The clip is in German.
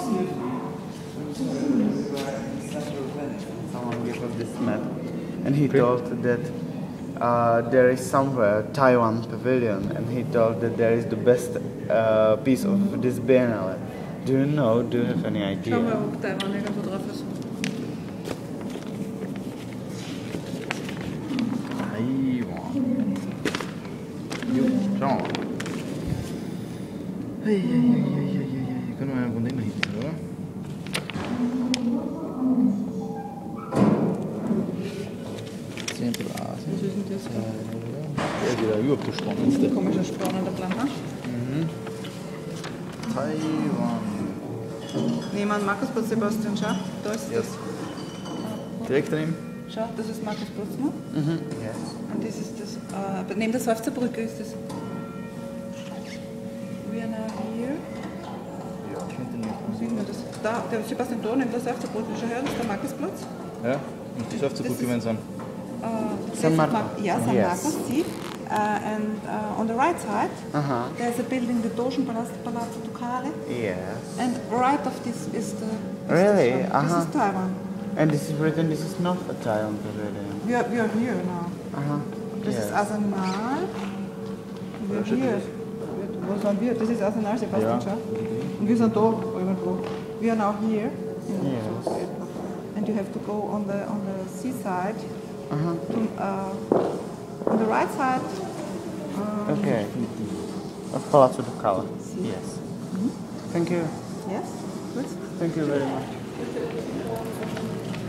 Someone gave us this map, and he told that there is somewhere Taiwan pavilion, and he told that there is the best piece of this biennale. Do you know? Do you have any idea? Schauen wir, ob Taiwan irgendwo drauf ist. Taiwan. Jo, schauen wir mal. Hey. Können wir eine Runde hinten, oder? Sempre lá. Was ist denn das? Der ist wieder überhaupt der spannendste. Komischer, spannender Plan, ha? Taiwan. Nehmen wir einen Markusplatz, Sebastian, schau. Da ist Yes. das. Direkt daneben? Schau, das ist Markusplatz, ne? Yes. Und das ist das. Neben der Seufzer Brücke ist das. We are now here. Ja, hinten nicht. Wo sehen wir das? Da, der Sebastian da, neben der Seufzer Brücke. Schau her, das ist der Markusplatz. Ja, und die Seufzer Brücke gemeinsam. San Marco. Yeah, San Yes. Marcos, see? And on the right side, there's a building, the Dogen Palazzo Ducale. Yes. And right of this is the... Really? This is Taiwan. And this is written. This is not a Taiwan pavilion. We are here now. Das ist Arsenal. Wir sind hier. Wo sind wir? Das ist Arsenal, Sebastian, schau. Und wir sind da irgendwo. We are now here. Yes. And you have to go on the seaside. On the right side. Okay. Of Palazzo Ducale. Yes. Thank you. Yes. Good. Thank you very much.